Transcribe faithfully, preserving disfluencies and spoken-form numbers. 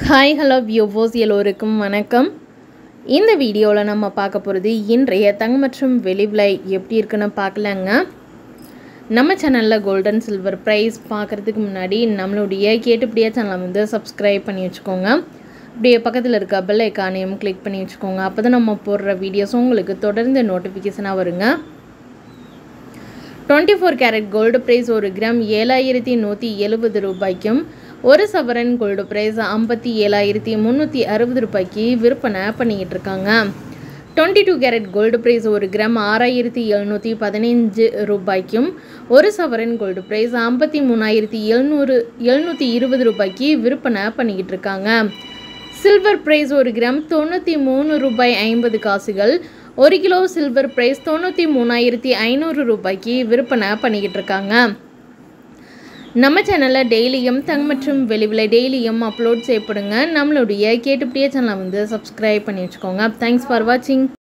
Hi hello viewers எல்லோருக்கும் வணக்கம். இந்த வீடியோவில் நம்ம பார்க்க போகிறது இன்றைய தங்கம் மற்றும் வெள்ளி விலை எப்படி இருக்குன்னு பார்க்கலாங்க. நம்ம சேனலில் கோல்டன் சில்வர் ப்ரைஸ் பார்க்குறதுக்கு முன்னாடி நம்மளுடைய கேட்டுப்படியா சேனலை வந்து சப்ஸ்கிரைப் பண்ணி வச்சுக்கோங்க. அப்படியே பக்கத்தில் இருக்க பெல் ஐக்கானையும் கிளிக் பண்ணி வச்சுக்கோங்க. அப்போ தான் நம்ம போடுற வீடியோஸ் உங்களுக்கு தொடர்ந்து நோட்டிஃபிகேஷனாக வருங்க. Twenty four carat gold price ஒரு கிராம் ஏழாயிரத்தி நூற்றி எழுபது ரூபாய்க்கும் ஒரு சவரன் கோல்டு ப்ரைஸ் ஐம்பத்தி ஏழாயிரத்தி முந்நூற்றி அறுபது ரூபாய்க்கு விற்பனை பண்ணிக்கிட்டு இருக்காங்க. Twenty two carat gold price ஒரு கிராம் ஆறாயிரத்தி எழுநூற்றி பதினைஞ்சு ரூபாய்க்கும் ஒரு சவரன் கோல்டு ப்ரைஸ் ஐம்பத்தி மூணாயிரத்தி எழுநூறு எழுநூற்றி இருபது ரூபாய்க்கு விற்பனை பண்ணிக்கிட்டு இருக்காங்க. சில்வர் ப்ரைஸ் ஒரு கிராம் தொண்ணூற்றி மூணு ரூபாய் ஐம்பது காசுகள், ஒரு கிலோ சில்வர் ப்ரைஸ் தொண்ணூற்றி மூணாயிரத்தி ஐநூறு ரூபாய்க்கு விற்பனை பண்ணிக்கிட்டு இருக்காங்க. நம்ம சேனலில் டெய்லியும் தங்கம் மற்றும் வெள்ளி விலை டெய்லியும் அப்லோட் செய்யப்படுங்க. நம்மளுடைய கேட்டுப்படியே சேனலை வந்து சப்ஸ்கிரைப் பண்ணி வச்சுக்கோங்க. தேங்க்ஸ் ஃபார் வாட்சிங்.